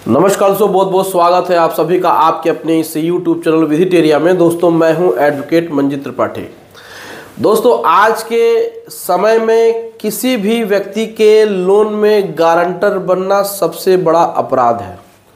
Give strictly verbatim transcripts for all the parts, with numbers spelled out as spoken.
नमस्कार दोस्तों, बहुत बहुत स्वागत है आप सभी का आपके अपने इस यूट्यूब चैनल विजिटेरिया में। दोस्तों मैं हूं एडवोकेट मंजित त्रिपाठी। दोस्तों आज के समय में किसी भी व्यक्ति के लोन में गारंटर बनना सबसे बड़ा अपराध है।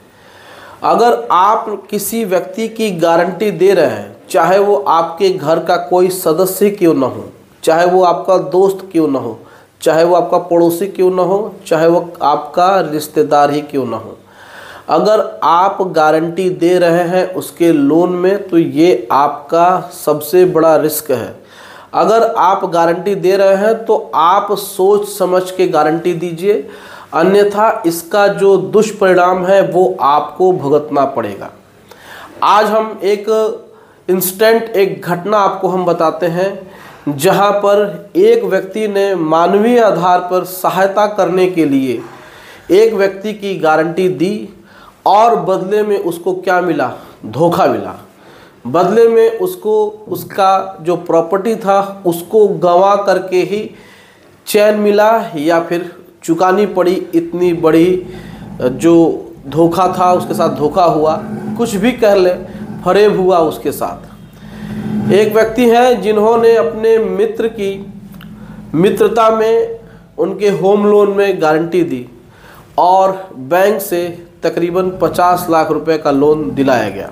अगर आप किसी व्यक्ति की गारंटी दे रहे हैं, चाहे वो आपके घर का कोई सदस्य क्यों न हो, चाहे वो आपका दोस्त क्यों न हो, चाहे वो आपका पड़ोसी क्यों न हो, चाहे वो आपका रिश्तेदार ही क्यों न हो, अगर आप गारंटी दे रहे हैं उसके लोन में तो ये आपका सबसे बड़ा रिस्क है। अगर आप गारंटी दे रहे हैं तो आप सोच समझ के गारंटी दीजिए, अन्यथा इसका जो दुष्परिणाम है वो आपको भुगतना पड़ेगा। आज हम एक इंस्टेंट एक घटना आपको हम बताते हैं जहां पर एक व्यक्ति ने मानवीय आधार पर सहायता करने के लिए एक व्यक्ति की गारंटी दी और बदले में उसको क्या मिला? धोखा मिला। बदले में उसको उसका जो प्रॉपर्टी था उसको गंवा करके ही चैन मिला या फिर चुकानी पड़ी। इतनी बड़ी जो धोखा था उसके साथ धोखा हुआ, कुछ भी कह ले, फरेब हुआ उसके साथ। एक व्यक्ति हैं जिन्होंने अपने मित्र की मित्रता में उनके होम लोन में गारंटी दी और बैंक से तकरीबन पचास लाख रुपए का लोन दिलाया गया।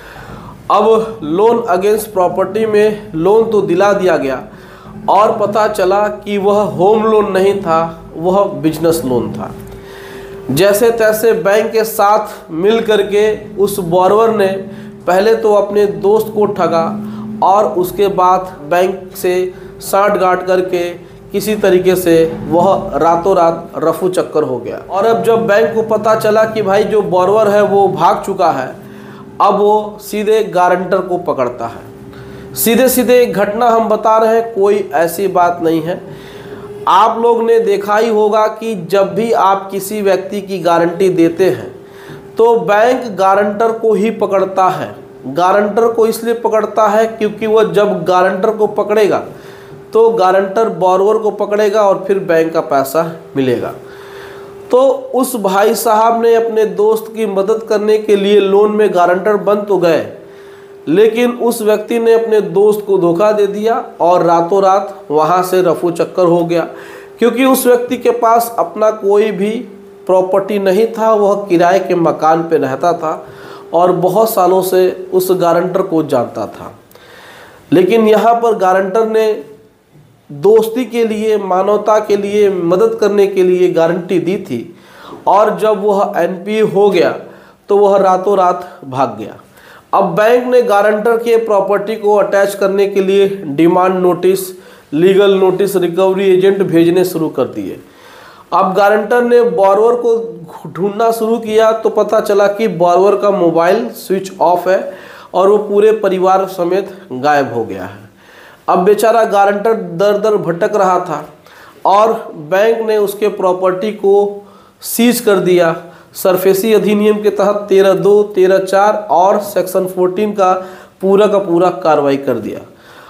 अब लोन अगेंस्ट प्रॉपर्टी में लोन तो दिला दिया गया और पता चला कि वह होम लोन नहीं था, वह बिजनेस लोन था। जैसे तैसे बैंक के साथ मिल करके उस बॉरोवर ने पहले तो अपने दोस्त को ठगा और उसके बाद बैंक से साठ गांठ करके किसी तरीके से वह रातों रात रफू चक्कर हो गया। और अब जब बैंक को पता चला कि भाई जो बॉरोवर है वो भाग चुका है, अब वो सीधे गारंटर को पकड़ता है। सीधे सीधे एक घटना हम बता रहे हैं, कोई ऐसी बात नहीं है। आप लोग ने देखा ही होगा कि जब भी आप किसी व्यक्ति की गारंटी देते हैं तो बैंक गारंटर को ही पकड़ता है। गारंटर को इसलिए पकड़ता है क्योंकि वह जब गारंटर को पकड़ेगा तो गारंटर बोरोवर को पकड़ेगा और फिर बैंक का पैसा मिलेगा। तो उस भाई साहब ने अपने दोस्त की मदद करने के लिए लोन में गारंटर बन तो गए, लेकिन उस व्यक्ति ने अपने दोस्त को धोखा दे दिया और रातों रात वहां से रफू चक्कर हो गया। क्योंकि उस व्यक्ति के पास अपना कोई भी प्रॉपर्टी नहीं था, वह किराए के मकान पे रहता था और बहुत सालों से उस गारंटर को जानता था। लेकिन यहाँ पर गारंटर ने दोस्ती के लिए, मानवता के लिए, मदद करने के लिए गारंटी दी थी और जब वह एनपीए हो गया तो वह रातों रात भाग गया। अब बैंक ने गारंटर के प्रॉपर्टी को अटैच करने के लिए demand notice, legal notice, recovery agent भेजने शुरू कर दिए। अब गारंटर ने बॉरोवर को ढूंढना शुरू किया तो पता चला कि बॉरोवर का मोबाइल स्विच ऑफ है और वो पूरे परिवार समेत गायब हो गया है। अब बेचारा गारंटर दर दर भटक रहा था और बैंक ने उसके प्रॉपर्टी को सीज कर दिया। सरफेसी अधिनियम के तहत तेरह दो, तेरह चार और सेक्शन चौदह का पूरा का पूरा कार्रवाई कर दिया।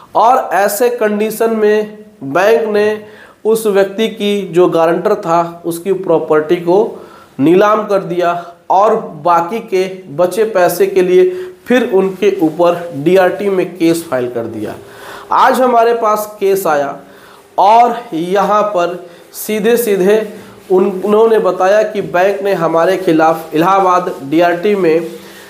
और ऐसे कंडीशन में बैंक ने उस व्यक्ति की जो गारंटर था उसकी प्रॉपर्टी को नीलाम कर दिया और बाकी के बचे पैसे के लिए फिर उनके ऊपर डीआरटी में केस फाइल कर दिया। आज हमारे पास केस आया और यहाँ पर सीधे सीधे उन्होंने बताया कि बैंक ने हमारे खिलाफ इलाहाबाद डीआरटी में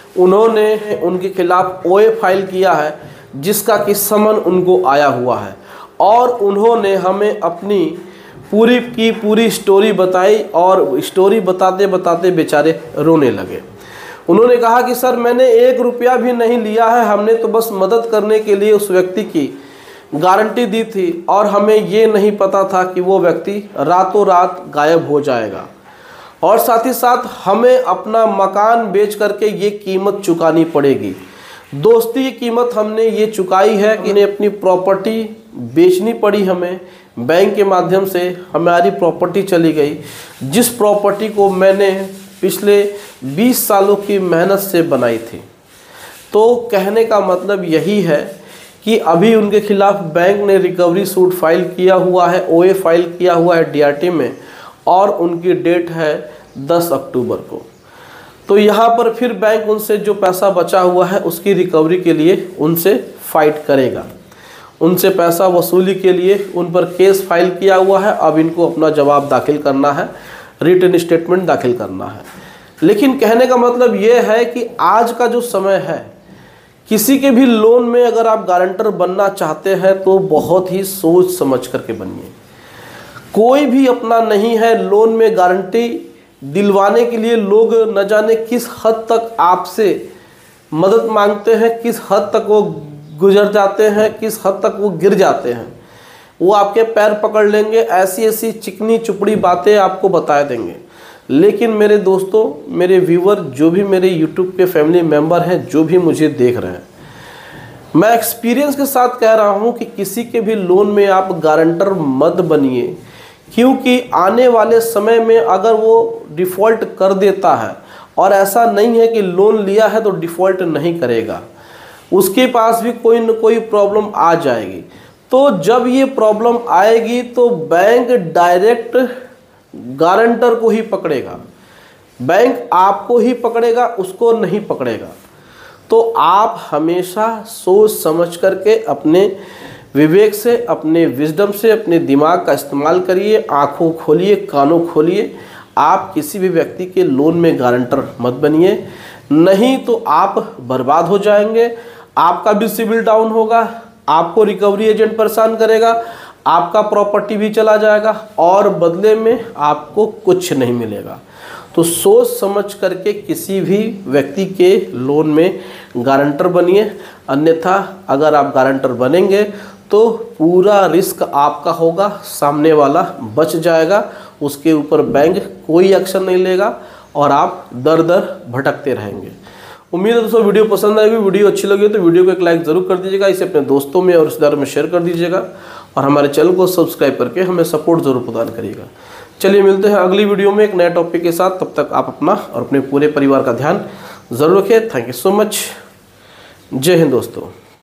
उन्होंने उनके खिलाफ ओए फाइल किया है, जिसका कि समन उनको आया हुआ है और उन्होंने हमें अपनी पूरी की पूरी स्टोरी बताई और स्टोरी बताते बताते बेचारे रोने लगे। उन्होंने कहा कि सर मैंने एक रुपया भी नहीं लिया है, हमने तो बस मदद करने के लिए उस व्यक्ति की गारंटी दी थी और हमें ये नहीं पता था कि वो व्यक्ति रातों रात गायब हो जाएगा और साथ ही साथ हमें अपना मकान बेच करके ये कीमत चुकानी पड़ेगी। दोस्ती की कीमत हमने ये चुकाई है कि इन्हें अपनी प्रॉपर्टी बेचनी पड़ी, हमें बैंक के माध्यम से हमारी प्रॉपर्टी चली गई, जिस प्रॉपर्टी को मैंने पिछले बीस सालों की मेहनत से बनाई थी। तो कहने का मतलब यही है कि अभी उनके खिलाफ बैंक ने रिकवरी सूट फाइल किया हुआ है, ओए फाइल किया हुआ है डीआरटी में और उनकी डेट है दस अक्टूबर को। तो यहाँ पर फिर बैंक उनसे जो पैसा बचा हुआ है उसकी रिकवरी के लिए उनसे फाइट करेगा, उनसे पैसा वसूली के लिए उन पर केस फाइल किया हुआ है। अब इनको अपना जवाब दाखिल करना है, रिटन स्टेटमेंट दाखिल करना है। लेकिन कहने का मतलब ये है कि आज का जो समय है, किसी के भी लोन में अगर आप गारंटर बनना चाहते हैं तो बहुत ही सोच समझ करके बनिए। कोई भी अपना नहीं है। लोन में गारंटी दिलवाने के लिए लोग न जाने किस हद तक आपसे मदद मांगते हैं, किस हद तक वो गुजर जाते हैं, किस हद तक वो गिर जाते हैं। वो आपके पैर पकड़ लेंगे, ऐसी ऐसी चिकनी चुपड़ी बातें आपको बता देंगे। लेकिन मेरे दोस्तों, मेरे व्यूवर, जो भी मेरे यूट्यूब के फैमिली मेंबर हैं, जो भी मुझे देख रहे हैं, मैं एक्सपीरियंस के साथ कह रहा हूं कि किसी के भी लोन में आप गारंटर मत बनिए। क्योंकि आने वाले समय में अगर वो डिफ़ॉल्ट कर देता है, और ऐसा नहीं है कि लोन लिया है तो डिफ़ॉल्ट नहीं करेगा, उसके पास भी कोई न कोई प्रॉब्लम आ जाएगी। तो जब ये प्रॉब्लम आएगी तो बैंक डायरेक्ट गारंटर को ही पकड़ेगा, बैंक आपको ही पकड़ेगा, उसको नहीं पकड़ेगा। तो आप हमेशा सोच समझ करके अपने विवेक से, अपने विजडम से, अपने दिमाग का इस्तेमाल करिए। आंखों खोलिए, कानों खोलिए। आप किसी भी व्यक्ति के लोन में गारंटर मत बनिए, नहीं तो आप बर्बाद हो जाएंगे। आपका भी सिविल डाउन होगा, आपको रिकवरी एजेंट परेशान करेगा, आपका प्रॉपर्टी भी चला जाएगा और बदले में आपको कुछ नहीं मिलेगा। तो सोच समझ करके किसी भी व्यक्ति के लोन में गारंटर बनिए, अन्यथा अगर आप गारंटर बनेंगे तो पूरा रिस्क आपका होगा, सामने वाला बच जाएगा, उसके ऊपर बैंक कोई एक्शन नहीं लेगा और आप दर दर भटकते रहेंगे। उम्मीद है दोस्तों वीडियो पसंद आएगी। वीडियो अच्छी लगी तो वीडियो को एक लाइक ज़रूर कर दीजिएगा, इसे अपने दोस्तों में और रिश्तेदारों में शेयर कर दीजिएगा और हमारे चैनल को सब्सक्राइब करके हमें सपोर्ट ज़रूर प्रदान करिएगा। चलिए मिलते हैं अगली वीडियो में एक नए टॉपिक के साथ। तब तक आप अपना और अपने पूरे परिवार का ध्यान ज़रूर रखें। Thank you so much. जय हिंद दोस्तों।